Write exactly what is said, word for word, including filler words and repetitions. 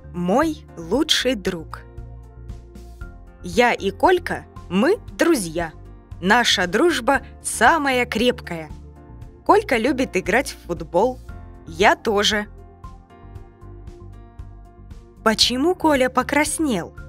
Мой лучший друг. Я и Колька, мы друзья. Наша дружба самая крепкая. Колька любит играть в футбол. Я тоже. Почему Коля покраснел?